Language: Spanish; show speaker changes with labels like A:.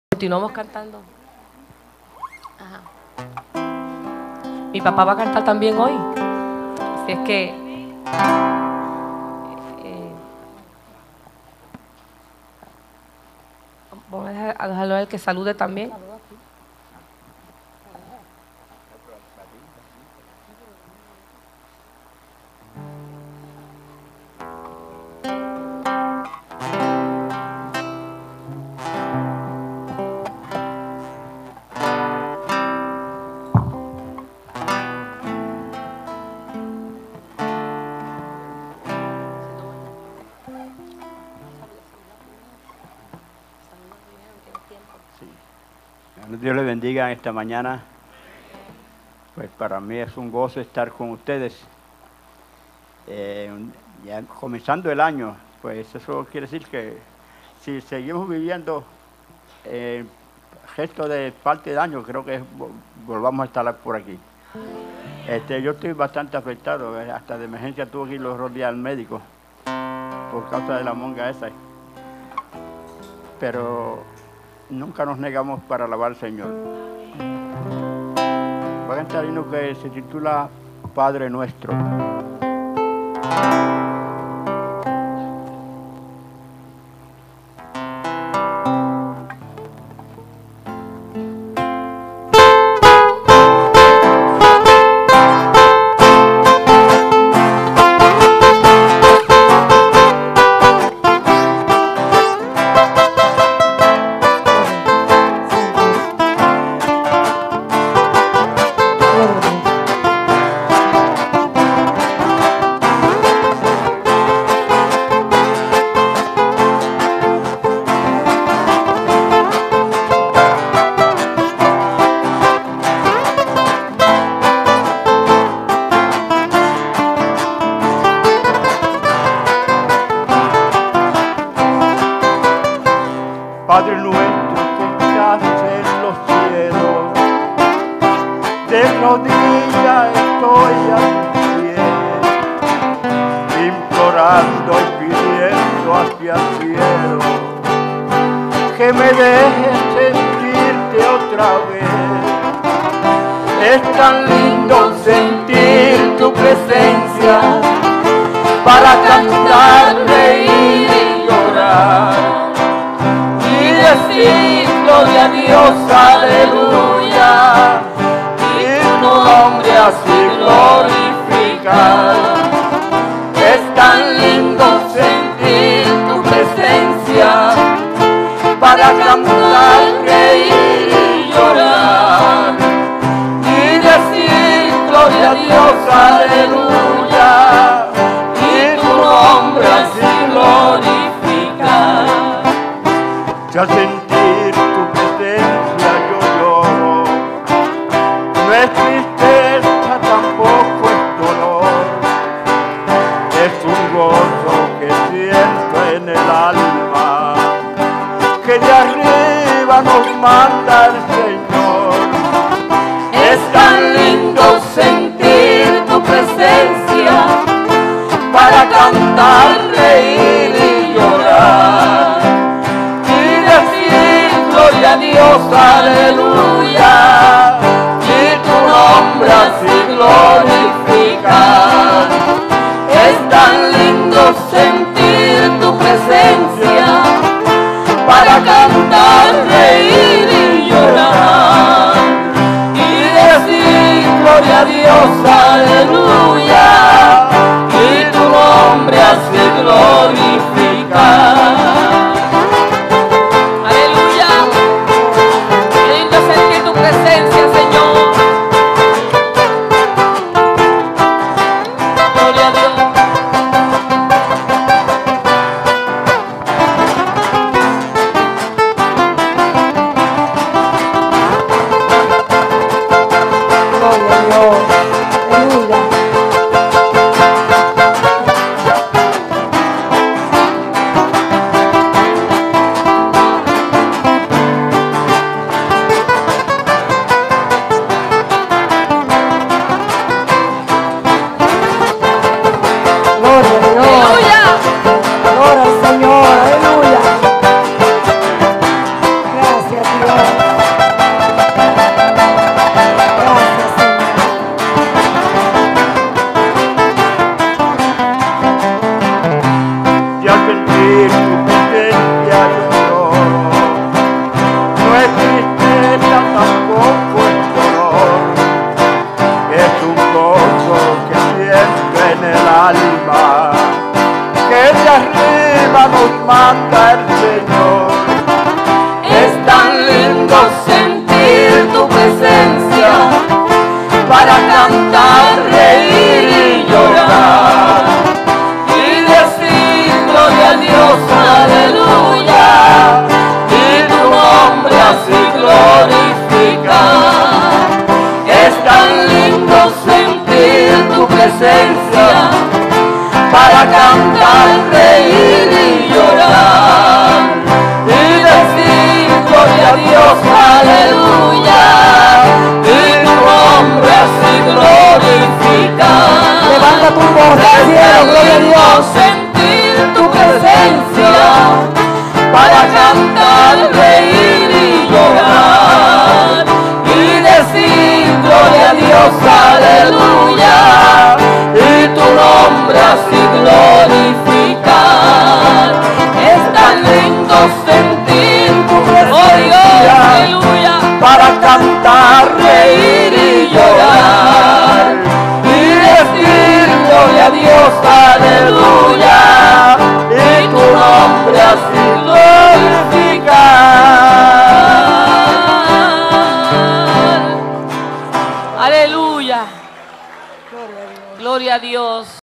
A: Continuamos cantando. Ajá. Mi papá va a cantar también hoy. Así es que vamos a dejarlo a él que salude también.
B: Dios les bendiga esta mañana. Pues para mí es un gozo estar con ustedes. Ya comenzando el año, pues eso quiere decir que si seguimos viviendo el resto de parte del año, creo que volvamos a estar por aquí. Yo estoy bastante afectado, hasta de emergencia tuve que ir los días al médico por causa de la monga esa. Pero nunca nos negamos para alabar al Señor. Va a cantar uno que se titula Padre Nuestro. Padre nuestro que estás en los cielos, de rodillas estoy a tus pies, implorando y pidiendo hacia el cielo, que me dejes sentirte otra vez. Es tan lindo sentir tu presencia, para cantar, reír y llorar. Decir gloria a Dios, aleluya, y tu nombre así glorificar. Es tan lindo sentir tu presencia, para cantar, reír y llorar, y decir gloria a Dios, aleluya, y tu nombre así glorificar. Si al sentir tu presencia yo lloro, no es tristeza, tampoco es dolor, es un gozo que siento en el alma, que de arriba nos manda el Señor. Es tan lindo sentir tu presencia, para cantar, reír y llorar, gloria a Dios, aleluya, y tu nombre así glorificar. Es tan lindo sentir tu presencia, para cantar, reír y llorar, y decir gloria a Dios, aleluya, y tu nombre así glorificar.
A: Tu presencia. presencia, para cantar, reír y llorar, y decir gloria a Dios, aleluya, y tu nombre así glorificar.
C: Levanta tu voz al cielo, gloria a Dios.
A: Sentir tu presencia, para cantar, reír y llorar, y decir gloria a Dios, aleluya, y tu nombre así glorificar. Es tan lindo sentir tu presencia,
B: para cantar,